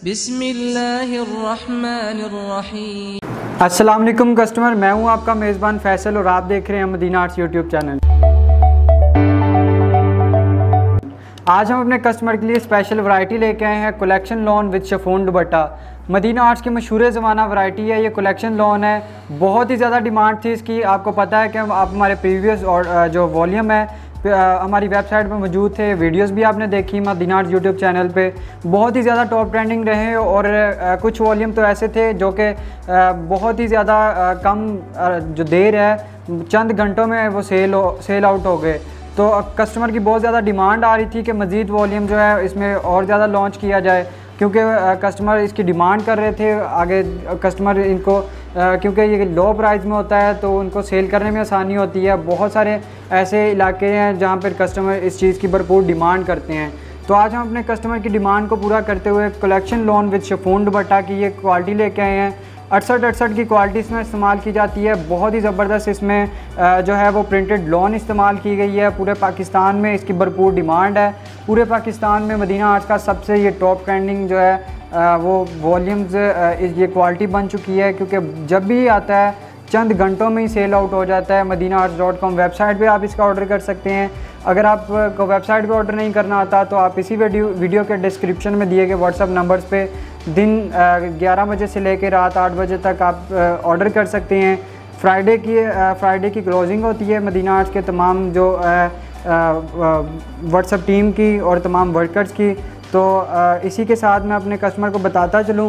बिस्मिल्लाहिर्रहमानिर्रहीम। अस्सलाम वालेकुम कस्टमर, मैं हूं आपका मेज़बान फैसल और आप देख रहे हैं मदीना आर्ट्स यूट्यूब चैनल। आज हम अपने कस्टमर के लिए स्पेशल वैरायटी लेके आए हैं, collection lawn with chiffon dupatta. Madina Arts की मशहूर ज़माना वैरायटी है, ये कलेक्शन लॉन है। बहुत ही ज़्यादा डिमांड थी इसकी। आपको पता है कि आप हमारे प्रीवियस और जो वॉल्यूम है हमारी वेबसाइट पर मौजूद थे, वीडियोस भी आपने देखी मदीना आर्ट्स यूट्यूब चैनल पे। बहुत ही ज़्यादा टॉप ट्रेंडिंग रहे और कुछ वॉल्यूम तो ऐसे थे जो कि बहुत ही ज़्यादा कम जो देर है, चंद घंटों में वो सेल आउट हो गए। तो कस्टमर की बहुत ज़्यादा डिमांड आ रही थी कि मज़ीद वॉल्यूम जो है इसमें और ज़्यादा लॉन्च किया जाए, क्योंकि कस्टमर इसकी डिमांड कर रहे थे। आगे कस्टमर इनको क्योंकि ये लो प्राइस में होता है तो उनको सेल करने में आसानी होती है। बहुत सारे ऐसे इलाके हैं जहाँ पर कस्टमर इस चीज़ की भरपूर डिमांड करते हैं। तो आज हम अपने कस्टमर की डिमांड को पूरा करते हुए collection lawn with chiffon dupatta की ये क्वालिटी लेके आए हैं। 68 की क्वालिटी इसमें इस्तेमाल की जाती है। बहुत ही ज़बरदस्त इसमें जो है वो प्रिंटेड लॉन इस्तेमाल की गई है। पूरे पाकिस्तान में इसकी भरपूर डिमांड है। पूरे पाकिस्तान में मदीना आर्ट्स का सबसे ये टॉप ट्रेंडिंग जो है वो वॉल्यूम्स ये क्वालिटी बन चुकी है, क्योंकि जब भी आता है चंद घंटों में ही सेल आउट हो जाता है। madinaarts.com वेबसाइट पे आप इसका ऑर्डर कर सकते हैं। अगर आपको वेबसाइट पे ऑर्डर नहीं करना आता तो आप इसी वीडियो के डिस्क्रिप्शन में दिए गए व्हाट्सअप नंबर्स पे दिन 11 बजे से लेकर रात 8 बजे तक आप ऑर्डर कर सकते हैं। फ्राइडे की क्लोजिंग होती है मदीना आर्ट्स के तमाम जो व्हाट्सअप टीम की और तमाम वर्कर्स की। तो इसी के साथ मैं अपने कस्टमर को बताता चलूँ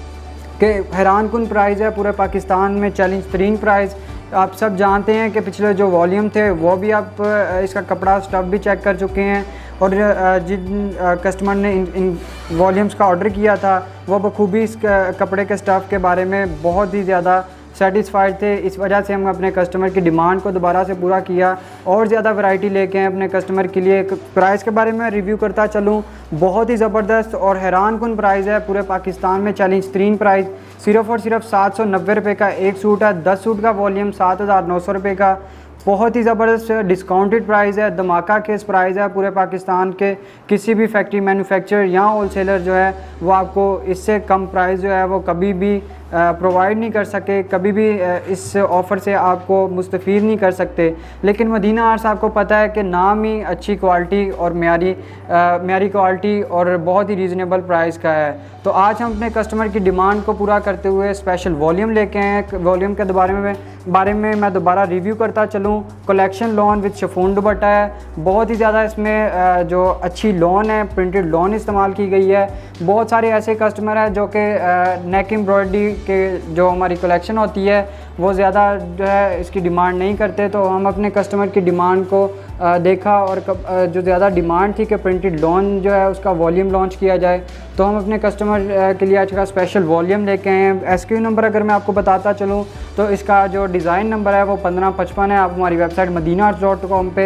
कि हैरान कुन प्राइस है, पूरे पाकिस्तान में चैलेंज तरीन प्राइस। आप सब जानते हैं कि पिछले जो वॉल्यूम थे वो भी आप इसका कपड़ा स्टफ़ भी चेक कर चुके हैं, और जिन कस्टमर ने इन वॉल्यूम्स का ऑर्डर किया था वो बखूबी इस कपड़े के स्टफ़ के बारे में बहुत ही ज़्यादा सेटिस्फाइड थे। इस वजह से हम अपने कस्टमर की डिमांड को दोबारा से पूरा किया और ज़्यादा वैरायटी लेके आए अपने कस्टमर के लिए। प्राइस के बारे में रिव्यू करता चलूँ, बहुत ही ज़बरदस्त और हैरान कुन प्राइस है। पूरे पाकिस्तान में चैलेंज तरीन प्राइस सिर्फ़ और सिर्फ 790 रुपये का एक सूट है। 10 सूट का वॉल्यूम 7,900 रुपये का। बहुत ही ज़बरदस्त डिस्काउंटेड प्राइस है, धमाका केस प्राइस है। पूरे पाकिस्तान के किसी भी फैक्ट्री मैन्युफैक्चरर या होलसेलर जो है वो आपको इससे कम प्राइस जो है वो कभी भी प्रोवाइड नहीं कर सके, कभी भी इस ऑफ़र से आपको मुस्तफ़ीद नहीं कर सकते। लेकिन मदीना आर्ट्स आपको पता है कि नाम ही अच्छी क्वालिटी और म्यारी क्वालिटी और बहुत ही रीज़नेबल प्राइस का है। तो आज हम अपने कस्टमर की डिमांड को पूरा करते हुए स्पेशल वॉल्यूम लेके आए हैं। वॉल्यूम के बारे में मैं दोबारा रिव्यू करता चलूँ। Collection lawn with chiffon dupatta है। बहुत ही ज़्यादा इसमें जो अच्छी लॉन है, प्रिंटेड लॉन इस्तेमाल की गई है। बहुत सारे ऐसे कस्टमर हैं जो कि नेक एम्ब्रॉयडरी के जो हमारी कलेक्शन होती है वो ज़्यादा जो है इसकी डिमांड नहीं करते। तो हम अपने कस्टमर की डिमांड को देखा और जो ज़्यादा डिमांड थी कि प्रिंटेड लॉन जो है उसका वॉल्यूम लॉन्च किया जाए, तो हम अपने कस्टमर के लिए आज का स्पेशल वॉल्यूम लेके आए हैं। SKU नंबर अगर मैं आपको बताता चलूँ तो इसका जो डिज़ाइन नंबर है वो 1555 है। आप हमारी वेबसाइट madinaarts.com पे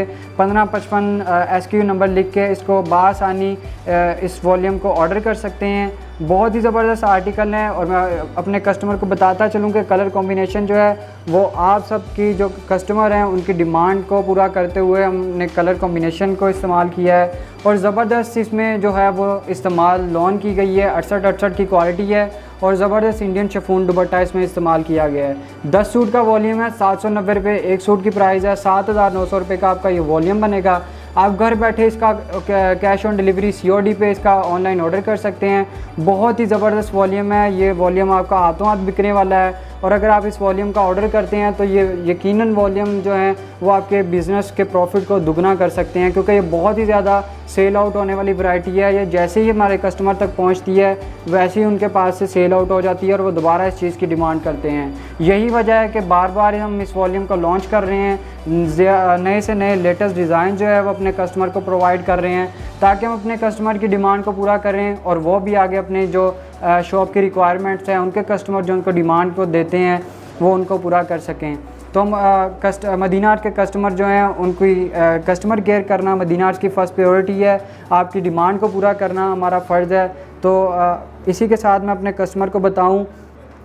1555 SKU नंबर लिख के इसको बासानी इस वॉल्यूम को ऑर्डर कर सकते हैं। बहुत ही ज़बरदस्त आर्टिकल है और मैं अपने कस्टमर को बताता चलूँ कि कलर कॉम्बिनेशन जो है वो आप सब की जो कस्टमर हैं उनकी डिमांड को पूरा करते हुए हमने कलर कॉम्बिनेशन को इस्तेमाल किया है। और ज़बरदस्त इसमें जो है वो इस्तेमाल लॉन की गई है। 68 की क्वालिटी है और ज़बरदस्त इंडियन शिफॉन दुपट्टा इसमें इस्तेमाल किया गया है। 10 सूट का वॉल्यूम है। 790 रुपये एक सूट की प्राइस है। 7,900 रुपये का आपका ये वॉल्यूम बनेगा। आप घर बैठे इसका कैश ऑन डिलीवरी COD पे इसका ऑनलाइन ऑर्डर कर सकते हैं। बहुत ही ज़बरदस्त वॉल्यूम है। ये वॉल्यूम आपका हाथों हाथ बिकने वाला है, और अगर आप इस वॉल्यूम का ऑर्डर करते हैं तो ये यकीनन वॉल्यूम जो है वो आपके बिज़नेस के प्रॉफिट को दुगना कर सकते हैं, क्योंकि ये बहुत ही ज़्यादा सेल आउट होने वाली वैरायटी है। ये जैसे ही हमारे कस्टमर तक पहुंचती है वैसे ही उनके पास से सेल आउट हो जाती है और वो दोबारा इस चीज़ की डिमांड करते हैं। यही वजह है कि बार बार हम इस वॉल्यूम को लॉन्च कर रहे हैं। नए से नए लेटेस्ट डिज़ाइन जो है वो अपने कस्टमर को प्रोवाइड कर रहे हैं, ताकि हम अपने कस्टमर की डिमांड को पूरा करें और वो भी आगे अपने जो शॉप की रिक्वायरमेंट्स हैं, उनके कस्टमर जो उनको डिमांड को देते हैं वो उनको पूरा कर सकें। तो हम मदीना आर्ट्स के कस्टमर जो हैं उनकी कस्टमर केयर करना मदीना आर्ट्स की फ़र्स्ट प्रायोरिटी है। आपकी डिमांड को पूरा करना हमारा फ़र्ज़ है। तो इसी के साथ मैं अपने कस्टमर को बताऊं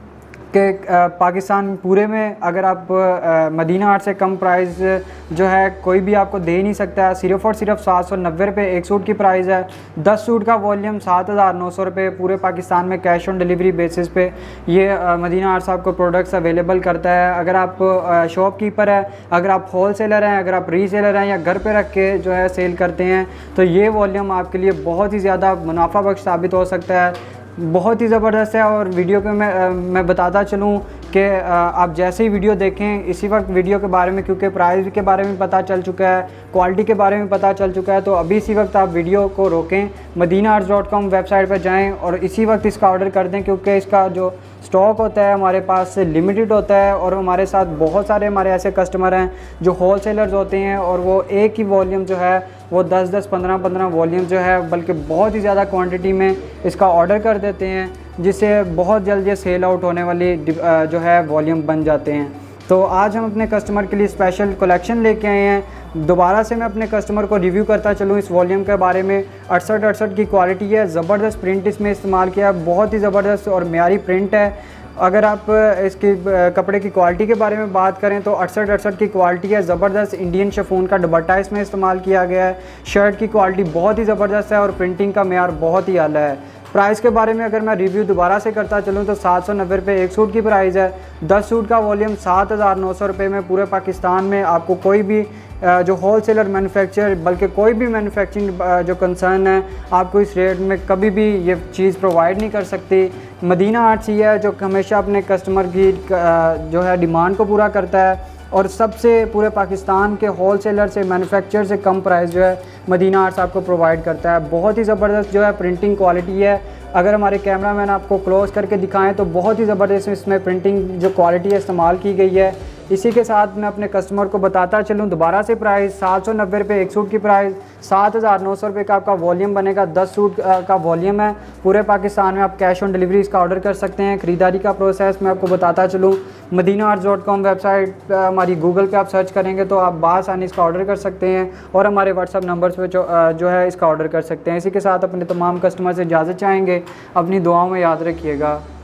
कि पाकिस्तान पूरे में अगर आप मदीना आर्ट से कम प्राइस जो है कोई भी आपको दे नहीं सकता है। सिर्फ़ और सिर्फ 790 रुपये एक सूट की प्राइस है। 10 सूट का वॉल्यूम 7900 रुपये पूरे पाकिस्तान में कैश ऑन डिलीवरी बेसिस पे ये मदीना आर्ट्स आपको प्रोडक्ट्स अवेलेबल करता है। अगर आप शॉपकीपर है, अगर आप होल सेलर हैं, अगर आप रीसेलर हैं या घर पे रख के जो है सेल करते हैं तो ये वॉल्यूम आपके लिए बहुत ही ज़्यादा मुनाफा बख्श साबित हो सकता है, बहुत ही ज़बरदस्त है। और वीडियो पे मैं बताता चलूँ कि आप जैसे ही वीडियो देखें इसी वक्त वीडियो के बारे में, क्योंकि प्राइस के बारे में पता चल चुका है, क्वालिटी के बारे में पता चल चुका है, तो अभी इसी वक्त आप वीडियो को रोकें, medinaarts.com वेबसाइट पर जाएं और इसी वक्त इसका ऑर्डर कर दें, क्योंकि इसका जो स्टॉक होता है हमारे पास लिमिटेड होता है। और हमारे साथ बहुत सारे हमारे ऐसे कस्टमर हैं जो होल सेलर्स होते हैं और वो एक ही वॉल्यूम जो है वो 10-10, 15-15 वॉल्यूम जो है बल्कि बहुत ही ज़्यादा क्वांटिटी में इसका ऑर्डर कर देते हैं, जिससे बहुत जल्द ये सेल आउट होने वाली जो है वॉल्यूम बन जाते हैं। तो आज हम अपने कस्टमर के लिए स्पेशल कलेक्शन लेके आए हैं। दोबारा से मैं अपने कस्टमर को रिव्यू करता चलूँ इस वॉल्यूम के बारे में। 68 की क्वालिटी है, ज़बरदस्त प्रिंट इसमें इस्तेमाल किया है, बहुत ही ज़बरदस्त और म्यारी प्रिंट है। अगर आप इसकी कपड़े की क्वालिटी के बारे में बात करें तो 68 की क्वालिटी है, ज़बरदस्त इंडियन शिफॉन का दुपट्टा इसमें इस्तेमाल किया गया है। शर्ट की क्वालिटी बहुत ही ज़बरदस्त है और प्रिंटिंग का मेयार बहुत ही आला है। प्राइस के बारे में अगर मैं रिव्यू दोबारा से करता चलूँ तो 790 रुपये एक सूट की प्राइस है। 10 सूट का वॉल्यूम 7900 रुपये में पूरे पाकिस्तान में आपको कोई भी जो होल सेलर मैन्युफैक्चर बल्कि कोई भी मैन्युफैक्चरिंग जो कंसर्न है आपको इस रेट में कभी भी ये चीज़ प्रोवाइड नहीं कर सकती। मदीना आर्ट्स ही है जो हमेशा अपने कस्टमर की जो है डिमांड को पूरा करता है और सबसे पूरे पाकिस्तान के होल सेलर से मैन्युफैक्चर से कम प्राइस जो है मदीना आर्ट्स आपको प्रोवाइड करता है। बहुत ही ज़बरदस्त जो है प्रिंटिंग क्वालिटी है। अगर हमारे कैमरामैन आपको क्लोज़ करके दिखाएं तो बहुत ही ज़बरदस्त इसमें प्रिंटिंग जो क्वालिटी है इस्तेमाल की गई है। इसी के साथ मैं अपने कस्टमर को बताता चलूँ दोबारा से प्राइस 790 रुपये एक सूट की प्राइस, 7900 रुपये का आपका वॉल्यूम बनेगा। 10 सूट का वॉल्यूम है। पूरे पाकिस्तान में आप कैश ऑन डिलीवरी इसका ऑर्डर कर सकते हैं। ख़रीदारी का प्रोसेस मैं आपको बताता चलूँ, medinaarts.com वेबसाइट हमारी गूगल पे आप सर्च करेंगे तो आप बासानी इसका ऑर्डर कर सकते हैं और हमारे व्हाट्सअप नंबर्स पे जो है इसका ऑर्डर कर सकते हैं। इसी के साथ अपने तमाम कस्टमर से इजाज़त चाहेंगे। अपनी दुआओं में याद रखिएगा।